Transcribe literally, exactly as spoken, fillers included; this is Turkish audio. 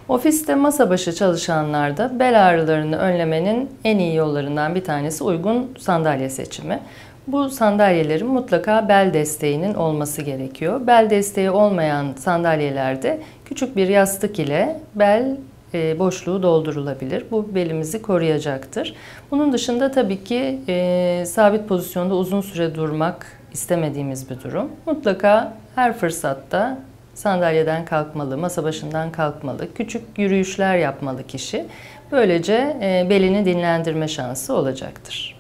Ofiste masa başı çalışanlarda bel ağrılarını önlemenin en iyi yollarından bir tanesi uygun sandalye seçimi. Bu sandalyelerin mutlaka bel desteğinin olması gerekiyor. Bel desteği olmayan sandalyelerde küçük bir yastık ile bel boşluğu doldurulabilir. Bu belimizi koruyacaktır. Bunun dışında tabii ki e, sabit pozisyonda uzun süre durmak istemediğimiz bir durum. Mutlaka her fırsatta sandalyeden kalkmalı, masa başından kalkmalı, küçük yürüyüşler yapmalı kişi. Böylece e, belini dinlendirme şansı olacaktır.